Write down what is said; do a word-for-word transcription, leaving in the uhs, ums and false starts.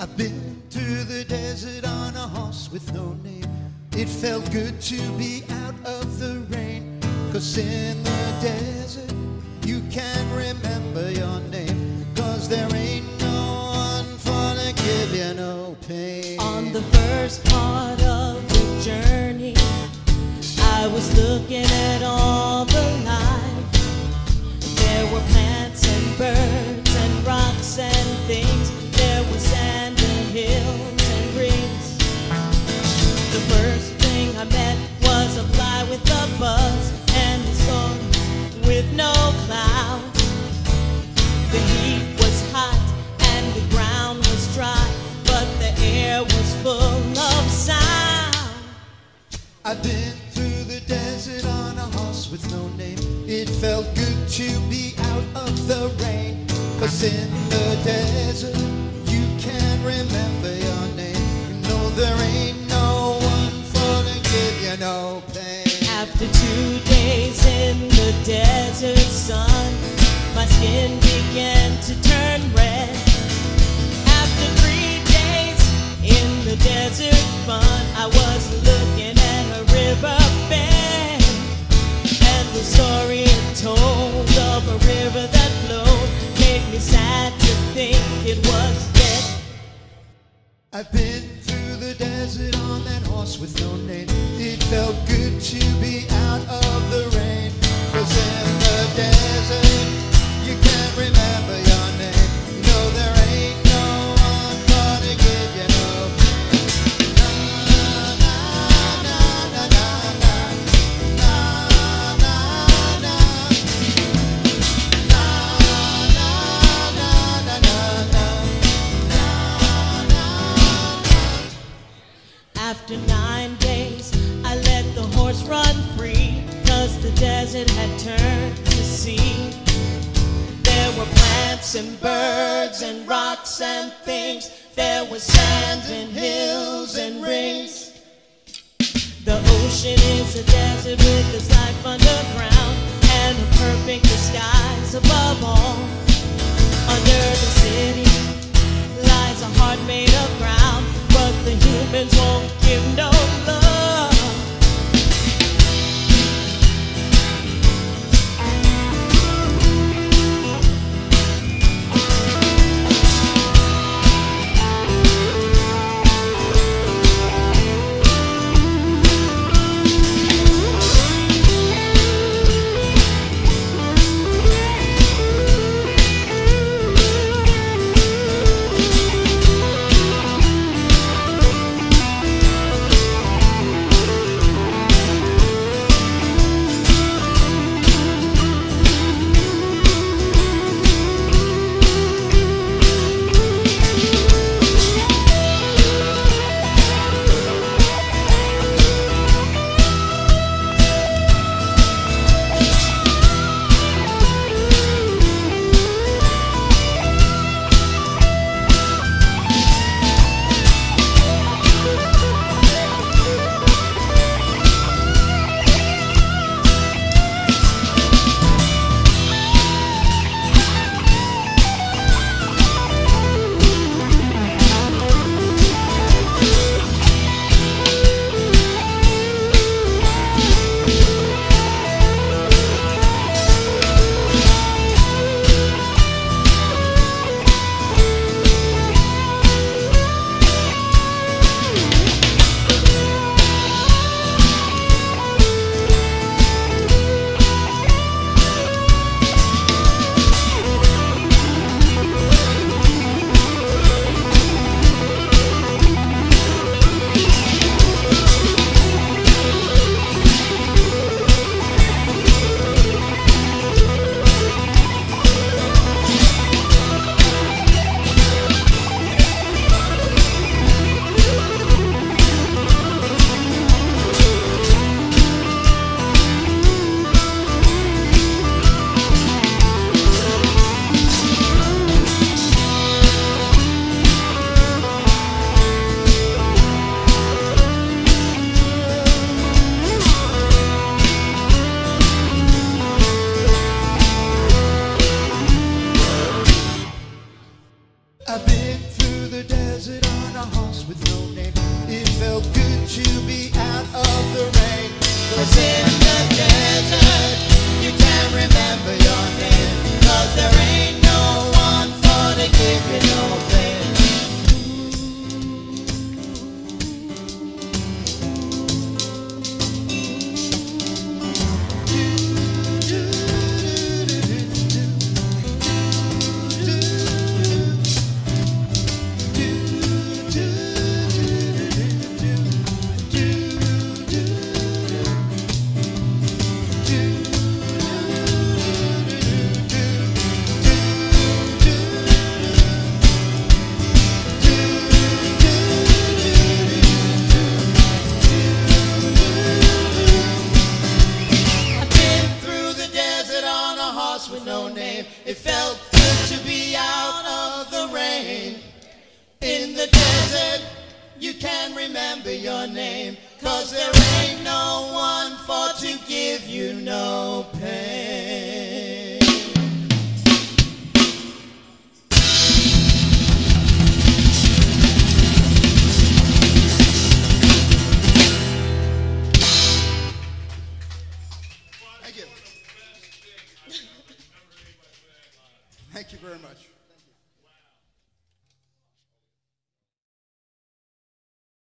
I've been through the desert on a horse with no name. It felt good to be out of the rain, 'cause in the desert you can't remember your name, 'cause there ain't no one for to give you no pain. On the first part of the journey, I was looking at all the life. There were plants and birds and rocks and things. There was sand and hills and rings. The first thing I met was a fly with a buzz and a storm with no clouds. The heat was hot and the ground was dry, but the air was full of sound. I've been through the desert on a horse with no name. It felt good to be out of the rain, 'cause in the desert you can't remember your name. You know there ain't no one for to give you no pain. After two days in the desert sun, my skin began to turn red. After three days in the desert fun, I was looking at a river bend, and the story it told of a river that flowed made me sad to think it was dead. I've been through the desert on that horse with no name. It felt good to be out of the rain, 'cause in the desert you can't remember your name. You know there ain't no one for to give you no pain. Na na na na na na na na na na na na na. After nine days, I let the horse run free, 'cause the desert had turned to sea. There were plants and birds and rocks and things. There was sand and hills and rings. The ocean is a desert with its life underground, and a perfect disguise above all. Under the city lies a heart made of ground, but the humans won't give no love. horse with no name. It felt good to be out of the rain. In the desert, you can remember your name, 'cause there ain't no one for to give you